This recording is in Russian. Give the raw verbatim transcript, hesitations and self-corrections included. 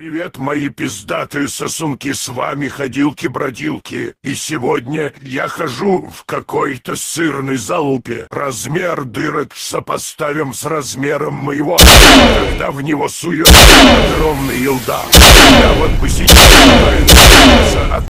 Привет, мои пиздатые сосунки, с вами ходилки-бродилки. И сегодня я хожу в какой-то сырной залупе. Размер дырок сопоставим с размером моего, когда в него сует огромный елда. Я вот посетил